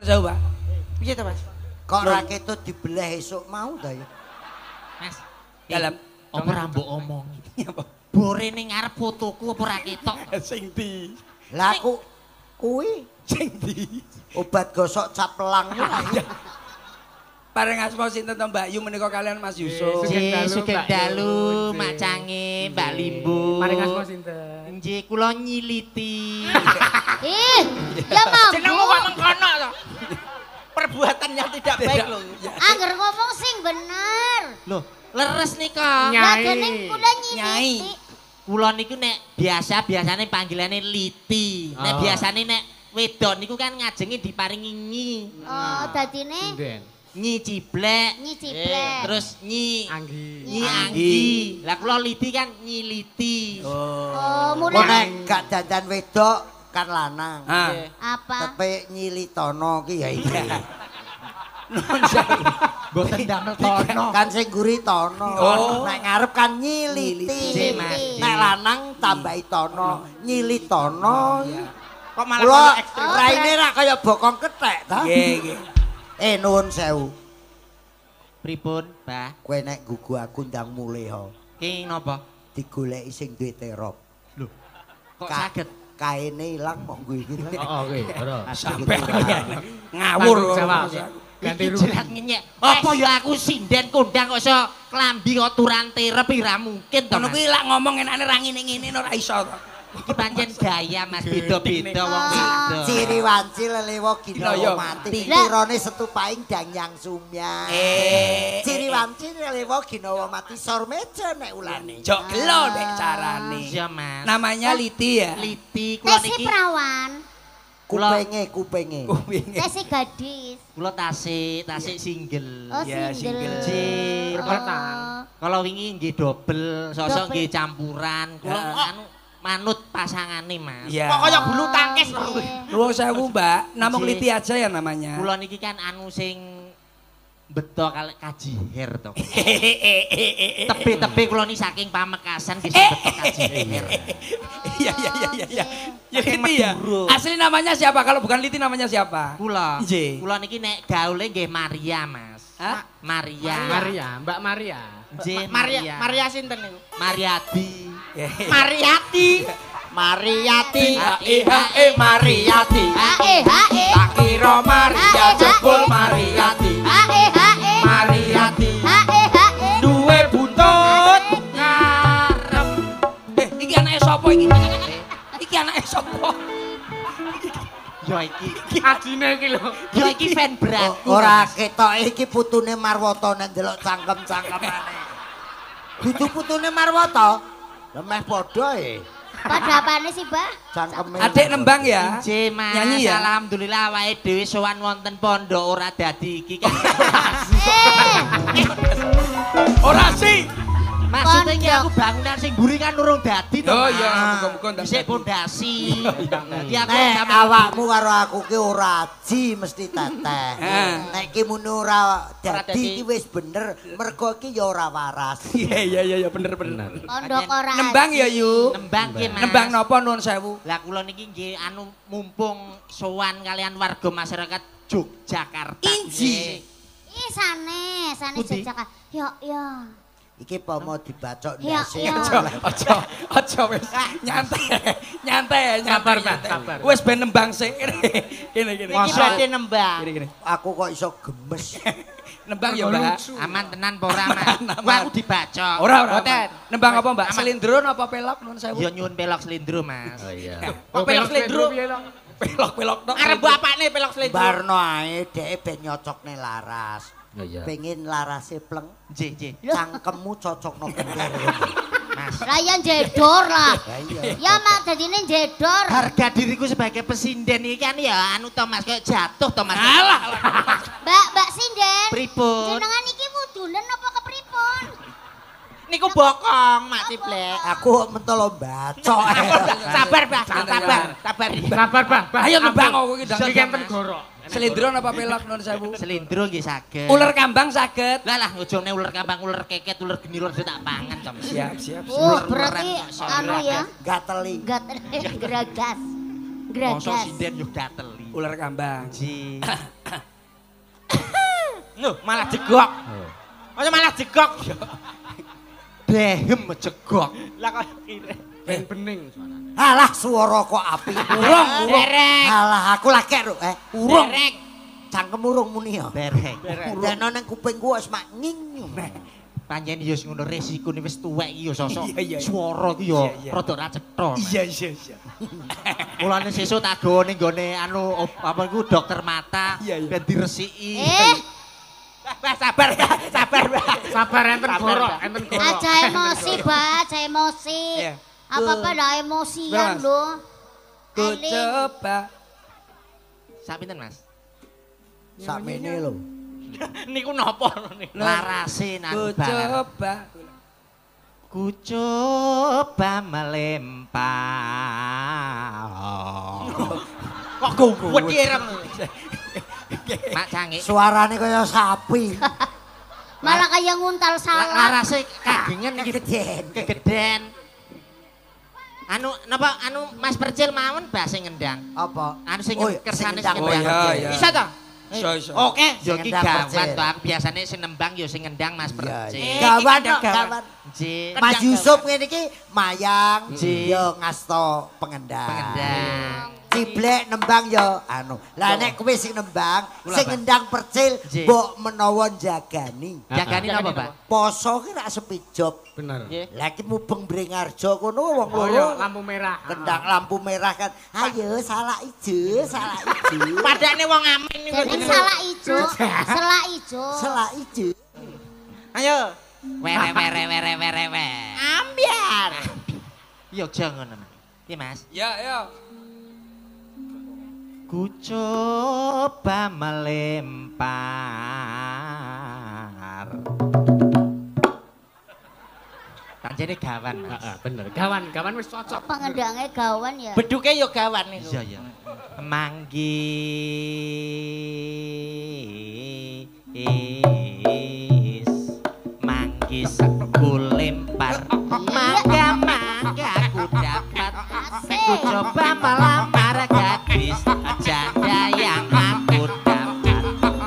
Coba. Piye to, Mas? Kok raketut dibelah esuk mau ta ya? Mas. Dalam Apa ra mbok omongi? Bore ning ngarep fotoku apa ra ketok? sing di. Lah kuwi Sing di. obat gosok caplang kuwi. Pareng asma sinten to Mbak Yu menika kalian Mas Yusuf. Sugeng dalu, Mak Cange, Mbak Limbu. Paring asma sinten? Nggih, kula nyiliti. Ya mampu. Jenengmu kok mengkono to? Perbuatan yang tidak baik lho. Angger ngomong sing bener. Loh, leres nika. Lah dening kula Nyai. nyiliti. Kula niku nek biasane panggilane Liti. Nek biasane nek wedok niku kan ngajenge diparingi nyi. Oh, dadine Sinden. Nyi ciblek. Nyi ciblek. Terus nyi Anggi. Nyi Anggi. Lah kula Liti kan Nyi Liti. Oh, Kok mulai nek gak dandan wedok kan lanang. apa? Tapi nyilitono ki ya iki. Mboten damel tono. Kan sing guri tono. Oh. Nek ngarep kan nyiliti. Nggih, Mas. Nek lanang tambahi tono, nyilitono. Kok malah Kula kaya ekstrim. raine ra kaya bokong kethek ta. Nggih, nggih. Nuwun sewu. Pripun, Mbah? Kowe nek gugu aku ndang mulih ho. Ki napa? Digoleki sing duwe terop. Lho. Kok saged? Kaene ilang mok nggo iki. Oke, ora. Sampai ngawur Tanggung jawab. kok. Ganti Iki rugi. jelas ngenyek. Apa ya aku sinden kondang kok iso klambi kok turan terep ora mungkin to. Ngono Mas. kuwi lak ngomong enake ra ngene-ngene ora iso to. Iki pancen gaya Mas beda-beda wong beda. Ciri wanci lelewo Dinoyo. ginowo mati. Lah. Kirane setupaing dangyang sumya. Ciri wanci lelewo ginowo mati sor meja nek ulane. Jok gelo nek carane. Iya, Mas. Namanya Liti ya. Liti kula Tesi niki perawan, Kupenge. tesi gadis. kula tasik single. Oh, Ya, single. single. Oh. Kalau wingi nggih dobel, sosok Dobel. nggih campuran. Kula anu manut pasangane, Mas. Iya. Kok kaya bulu tangkis lho. Nuwun sewu, Mbak. Namung Nggih. Liti aja ya namanya. Kula niki kan anu sing beto kalek kajiher to. Tepi-tepi kula niki saking Pamekasan nggih sing beto kajiher. Iya. Ya Saking Liti ya. Madura. Asli namanya siapa? Kalau bukan Liti namanya siapa? Kula. Nggih. Kula niki nek gaule nggih Maria, Mas. Hah? Maria. Maria, Mbak Maria. Nggih, Maria sinten niku? Mariati. Mariati. Mariati. Hae Mariati. Hae. Tak kira Maria jebul Mariati. Hae. Mariati. Hae. Duwe buntut ngarep. Iki anake sapa iki? Iki anake sapa? Yo iki. Adine iki lho. Yo iki fan berat. Ora ketok iki putune Marwata nek ndelok cangkem-cangkemane. Dudu putune Marwata. Lemeh padha Pada apane sih, Bah? cangkeme. Adik nembang ya? Nggih, Mas. Nyanyi ya? Alhamdulillah awake dhewe sowan wonten pondok ora dadi iki kan. Ora sih. Maksudnya iki aku bangunan sing mburi kan urung dadi to. Oh Mas. iya, muga-muga ndak Dhisik dadi. pondasi. Iki aku Nek sampe awakmu karo aku ki ora aji mesti teteh. Nek ki muni ora dadi ki wis bener, mergo ki ya ora waras. Iya bener. Pondok ora. Nembang ya Yu. nembang ki, Mas. Nembang napa nuwun sewu? Lah kula niki nggih anu mumpung sowan kalian warga masyarakat Yogyakarta. Inji. Ih, sanes Pundi? Jakarta. Ya. Iki pomo dibacok Ya, ndase. ya. Aja wis nyantai. Sabar, Pak, sabar. Wis ben nembang sik. Kene. Iki badhe nembang. Kene. Aku kok iso gemes. Nembang ya, Mbak. Aman tenan apa ora, Mas? Wah, aku dibacok. Ora. Boten. Nembang apa, Mbak? Aman. Selindro apa pelok nuwun sewu? Ya nyuwun pelok slendro, Mas. Oh iya. Kok pelok slendro? piye lho? Pelok tok. Arep bapakne pelok slendro. Barno ae dhek ben nyocokne laras. Oh iya. Pengen larase pleng, Nggih. cangkemmu cocokno gender. Mas. Rayan jedor lah. Lah iya. Ya mak dadine jedor. Harga diriku sebagai pesinden iki kan ya anu to Mas, kayak jatuh to Mas. Alah. Mbak Sinden. Pripun? Jenengan iki wudunen apa kepripun? Niku bokong, Mak Ciplek. Aku mentolo bacok. Sabar, Bah. Sabar. Sabar. Sabar, Pak. Ayo nembang kok iki Iki kan tenggorok. Selindro apa pelok nuwun sewu? Selindro nggih saged. Ular kambang saged. Lah ojone ular kambang, ular keket, ular geni, ular tak pangan to Mas. Siap. Oh, berarti anu ya. Gateli. Geragas. Mosok Geragas. sinden yo gateli. Ular kambang. Ji. Nuh, malah jegok. Aja malah jegok. Behem jegok. Lah kok kire. Ben bening suarane. Alah suara kok apik. Urung. Derek. Alah aku lagi lho urung. Derek. Cangkem urung muni ya. Berek. Dene nang kupingku wis mak nging. Panjen yo ngono resikone wis tuwek iki yo sosok. Iya, iya. Swara iki yo Iya, iya. rada ra cetha. Iya iya iya. Mulane sesuk tak gawa ning gone anu apa iku dokter mata Iya, iya. ben diresiki. Bah, sabar, Bah. Sabar, Bah. Sabar enten gorok, enten gorok. Aja emosi, Mbak, aja emosi. Iya. Apa-apa ndak emosian Mas. lho. Ku Eling. coba. Sak pinten, Mas? Sakmene lho. Niku napa niku? Larase Ku nang banget. coba. Ku coba melempar. Kok gowet ireng. Mak canggih. Suarane kaya sapi. Malah kayak nguntal salak. Larase kagengen iki Kegeden. kegeden. Anu napa anu Mas Percil mawon bahasa ngendang. Apa? Anu sing Oh, kersane sing sing Oh ngendang. iya iya. Bisa ta? Iso iso. Oke. Yo iki Sing ngendang gawan Percil. to aku biasane sing nembang yo sing ngendang Mas Iya, Percil. iya. Gawan Kendang kok, gawan. gawan. Nggih. Mas Yusuf ngene iki mayang, Ji. yo ngasto pengendang. Pengendang. Ciblek nembang yo anu. Lah nek kowe sing nembang, Kula, sing Pak. ngendang percil Ji. mbok menawa jagani. Jagani napa, Pak? Poso ki rak sepi job. Bener. Nggih. Lah ki mubeng Brengarjo kono wong Oh iya, loro. lampu merah. Kendang lampu merah kan. Ayo salak ijo, salak ijo. Padane wong amin niku. Jadi salak ijo, selak ijo. Salak ijo. Ayo. Were. Ambiar. Yo jangan. Iki Mas. Ya ya. Ku coba melempar. Pancene gawan, Mas. Heeh, bener. Gawan wis cocok. Pengendangnya gawan ya. Beduke yo gawan niku. Iya, iya. Manggis kulempar. Mangga ku dapat. Ku coba melamar gadis janda yang aku dapat.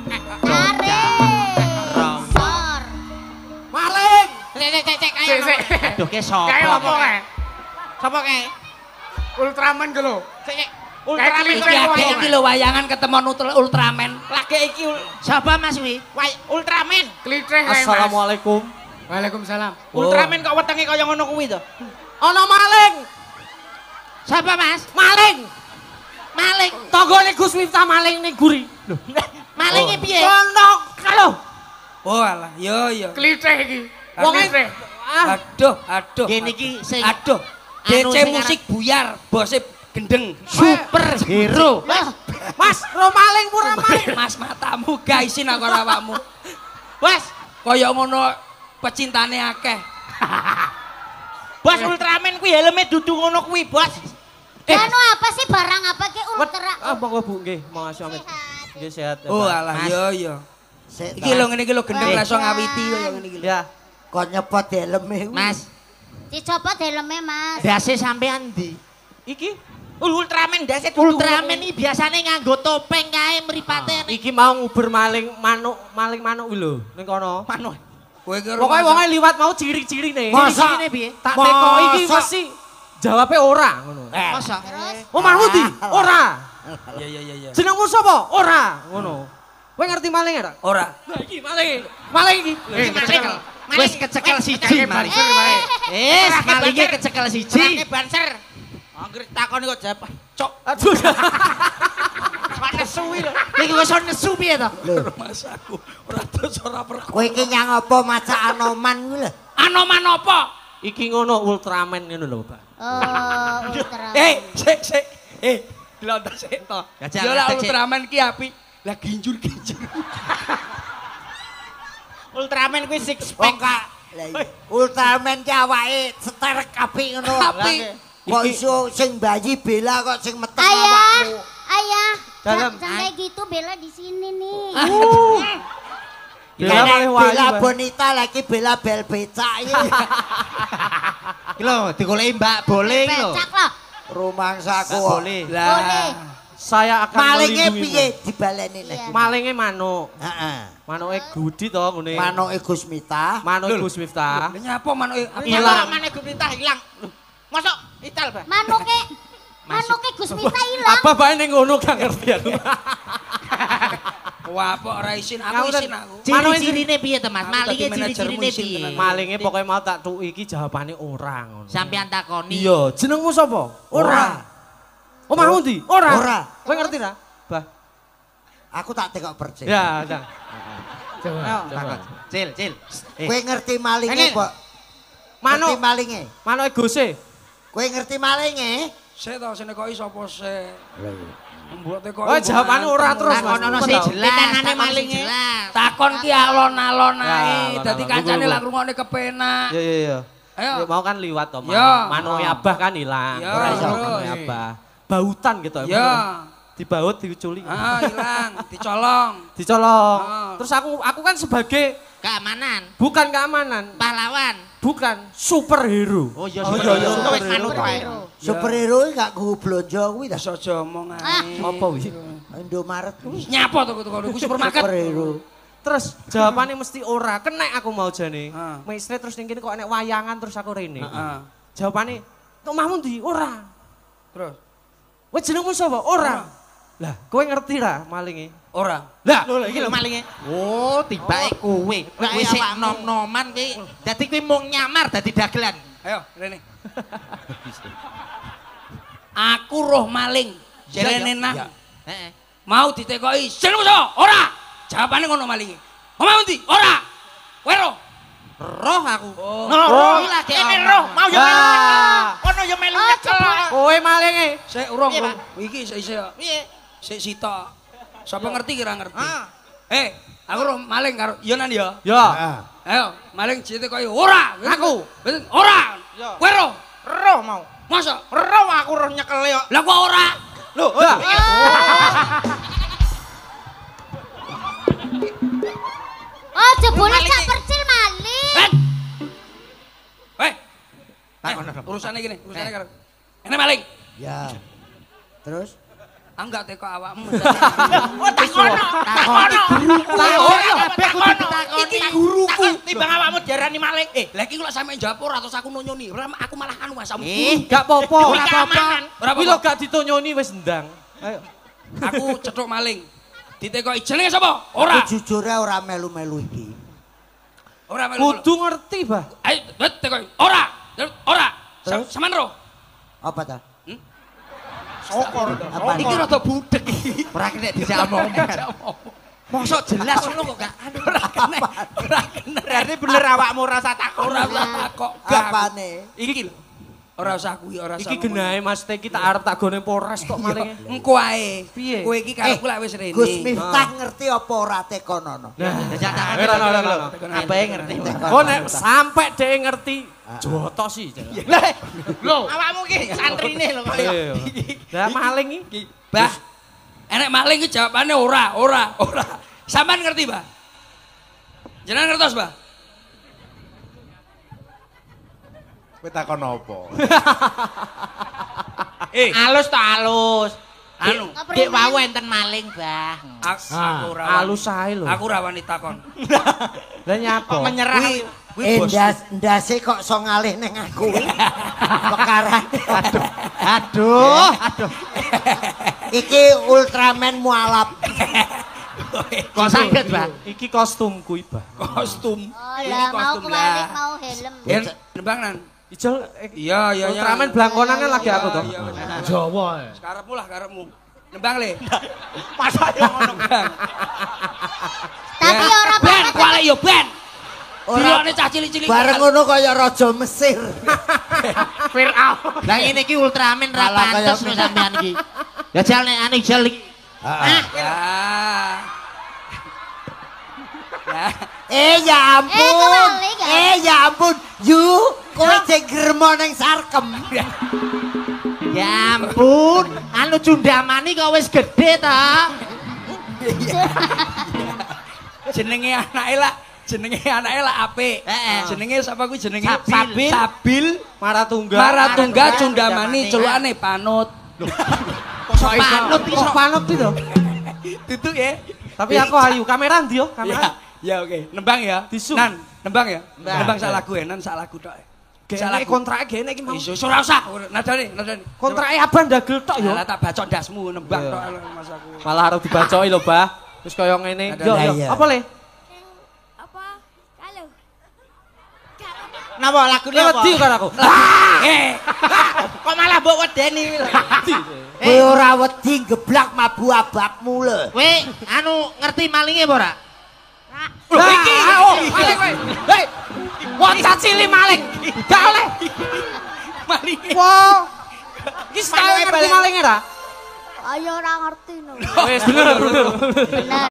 Rong. Sor. Maling. Cek ayo. Sik. Aduh ke sapa? Kayak apa kae? Sapa kae? Ultraman ku lho. Sik. Kayak Ultraman klip Iki kok akeh iki lho wayangan ketemu Ultraman. lagi iki Sapa Mas wi? Ultraman. Klitreh kae, Mas. Assalamualaikum. Waalaikumsalam. Ultraman kok wetenge kaya ngono kuwi to? Ana maling. Sapa Mas? Maling. Maling. Tanggane Gus Miftah maling ning guri. Malinge piye? Kono kalau Oh alah, yo yo. Klitreh iki. wonge Klitreh. Aduh. Gene iki sing Aduh. Anu DC sing musik buyar, bose gendeng. superhero. Mas, ro maling pura maling. Mas matamu gaisin aku karo awakmu. Bos, Kaya ngono pecintane akeh. Bos Ultraman kuwi helme dudu ngono kuwi, Bos. Anu apa sih barang apa ki ultra? monggo Bu nggih, makasih amit. Sehat. Nggih sehat. ya, Oh Pak. alah, Mas. yo. Sik Iki lho ngene iki lho gendeng Eh. langsung ngawiti kaya ngene iki lho. Ya, kok nyepot helme kuwi. Mas, Dicopot helmnya Mas. dase sampean ndi? Iki Ultraman dase dudu Ultraman iki biasane nganggo topeng kae mripate. iki mau nguber maling manuk kuwi lho ning kono. manuk. Kowe ki Pokoknya wonge liwat mau cirik-cirine. Masa? Ciri-cirine piye? Tak teko iki Masa? mesti jawabe ora ngono. Masa? Terus Omahmu ndi? Ora. Ya. Jenengmu sapa? Ora. Ngono. Kowe ngerti maling ora? Ora. Lah iki maling. Maling iki. Kecekel. Wis kecekel siji maling. Malinge kecekel Jange siji. banser. Anggere takon kok jawab. Cok. Aduh. Kok nesu kuwi lho. Niki wis nesu piye to? Mas aku ora dos ora perkara. Kowe iki nyang apa maca Anoman kuwi lho. Anoman apa? Iki ngono Ultraman ngono lho, Pak. oh ultra. Sik. Dilontar sik to. Gajah Yo lah ngadeg, Cik. Ultraman ki apik. Lah ginjur. Ultraman kuwi six Wong pack. kak. Lah iya. Ultraman ki awake seterek apik ngono. Apik. Kok iso sing bayi bela kok sing meteng Ayah, awakmu. ayah. Dalam. Sampai gitu Bella di sini nih. Bela malih wayu. Bela Pak. bonita lagi bela bel becak iki. Iki lho digoleki Mbak Boling lho. Becak lah. Rumangsaku. Mbak Boleh. Lah. Saya akan Malinge melindungimu. piye dibaleni nek? Malinge manuk. Heeh. Manuke Gudi to ngene. Manuke Gus Miftah. Manuke Gus Miftah. Lah nyapa manuke Hilang. Mana Gumita hilang. Masuk ital, Bah. Manuke Gus Miftah ilang. Apa bae ning ngono gak ngerti aku. Wah, apa ora isin aku isin aku. Ciri-cirine piye to Mas? Aku Malinge tadi manajermu ciri-cirine isin piye? tenan. Malinge pokoknya mau tak tuki iki jawabane ora ngono. Sampeyan takoni. Iya, jenengmu sapa? Ora. Omahmu ndi? Ora. Ora. Kowe ngerti ra? Bah. Aku tak tekok percik. Ya, udah. Takon. Cil. Kowe ngerti malinge, Pak? Manuk. Ngerti malinge? Manuke Guse. Kowe ngerti malinge? Sik to sing nekoki sapa sik. Mbok tekoki. Oh, jawabane ora terus, Mas. Takonono sing jelas. Pitangane takon sing malinge. jelas. Takon ki alon-alon Ya, ae. alon-alon. Dadi kancane Tunggu, lak ngrungokne kepenak. Iya. Ayo. Ya mau kan liwat to, Ya. Manuke Abah kan hilang. Ya, Ora iso terus. manuke Abah. Bautan gitu. Ya. Dibaut, diculik. Ah, hilang, dicolong. Dicolong. Ah. Terus aku kan sebagai Keamanan, bukan keamanan, pahlawan. bukan superhero. Oh iya, Wis manut wae. Superhero gak kudu blonjo kuwi ta. Wis aja omong ae. Apa wi? Indomaret kuwi Nyapa to kuwi supermarket. superhero. Terus jawabannya mesti ora, kena aku mau jane. Ah. Mestre terus ning kene kok enek wayangan terus aku rene. Heeh. Jawabannya, "Omahmu ndi?" Ora. Terus Wes jenengmu sapa? Ora. Lah, kowe ngerti ra malinge? ora. Lah, Lho iki lho malinge. Oh, tibake kowe. Kowe sik nom-noman kowe. Dadi kowe mung nyamar dadi dagelan. Ayo, rene. Aku roh maling. Jelene nang. Heeh. Mau ditekoki, jenengmu sapa? Ora. Jawabane ngono malinge. Omahmu ndi? Ora. Kowe roh. Roh aku. Oh. Iki lagi Ini omong. roh mau yo melu. Ah. Ono yo melu nyekel. Kowe malinge. Sik urung. Piye, Pak? Iki sik Piye? sik sitok. Sapa ngerti kira ngerti? Ah. Aku roh maling karo Yonan ya. Ya. Ayo, maling ditekoki ora. Aku. Betul. Ora. Ya. Kowe roh. Roh mau. Masa? Roh aku roh nyekel yo. Lah kok ora? Loh, lah. Oh, jebule cak percil maling. Urusane gini, urusane karo. Ini maling. Ya. Terus Enggak teko awakmu. Oh takono. Iki guruku. Timbang awakmu diarani maling. Lah iki kok sampe njawab ora terus aku nonyoni. Aku malah anu asamu. Gak apa-apa. Ora apa-apa. Ora Kuwi lho apa-apa. gak ditonyoni wis ndang. Ayo. Aku cetuk maling. Ditekoki jenenge sapa? Ora. aku jujure ora melu-melu iki. Ora melu. Kudu ngerti, Bah. Ayo, tekoki. Ora. Ora. Terus? Sampeyan ro. Apa ta? Sokor. Apa? Iki rada budek iki. Ora kena dijak omong. Mosok jelas ngono kok gak anu ora kena. Ora kena. Berarti bener awakmu rasa takut. Ora usah kok. Apane? Iki lho. Ora usah kuwi, ora usah. Iki genahe Mas Teki tak arep tak gone Polres kok malinge. Engko ae. Piye? Kowe iki karo lak wis rene. Gus Miftah ngerti apa ora tekonono? Jajak tangan. Ora. Apa yang ngerti? Oh nek sampe dhek ngerti jotos sih. Lho, awakmu ki santrine lho kok. Iya. Lah maling iki. Bah. Enek maling iki jawabane ora. Sampean ngerti, Bah? Jenengan ngertos, Bah? Kowe takon apa? Alus to alus. Anu, Dik wau enten maling, Bah. aku ora. Alus ae lho. Aku ora wani takon. Lah nyapa? Menyerah. Kuwi bos. Ndase kok iso ngalih ning aku. Perkara. Aduh. Iki Ultraman mualaf. Kok saged, Bah? Iki kostumku iki, Bah. Kostum. Oh Ini lah, mau kostum kebalik, lah. mau helm. Yen nembangan. Ijol Iya. Ultraman blangkonan kan lagi aku to. Iya, bener. Jawa ya. Karepmu lah karepmu. Nembang le. Masa yo ngono. Tapi ora Ben, banget. kuale yo ben. Ora Dirone cah cilik-cilik. bareng ngono kaya raja Mesir. Firaun. Lah ini ki Ultraman ra Malah pantes kayak lho sampean iki. Ya jal nek anu jal iki. Ya. Ya ampun. kebalik ya? Ya ampun. Yu, kowe jek gremo ning sarkem. Ya ampun, anu Cundamani kok wis gedhe ta. Jenenge anake lah apik. Heeh. Jenenge sapa kuwi jenenge Sabil. Sabil Maratungga. Maratungga Maratungga Cundamani Cundamani. celukane panut. Kok sok panut iki Kok sok. panut itu? Duduk ya. Tapi aku ayu, kamera ndi yo? Kamera. Ya oke, nembang ya. Disu. Nan, nembang ya. Nembang. Nembang sak lagu ya, nan sak lagu tok. Gene kontrak gene iki mau. Iso ora usah. Nadane. Kontrake abang dagel tok yo. Lah tak bacok ndasmu nembang Iya. tok Mas aku. Malah harus dibacoki lho, Bah. Terus kaya ngene. Yo yo. Iya. Apa le? Apa? Halo. Napa lagune Le apa? wedi karo aku. Kok malah mbok wedeni. Kowe ora wedi geblak mabu abakmu lho. Kowe anu ngerti malinge apa ora? Lah iki. Maling kowe. Hei. Bocah cilik maling. Gak oleh. Maling. Wah. Iki style ngerti maling ora? Ayo ora ngerti no. Wis bener. Bener.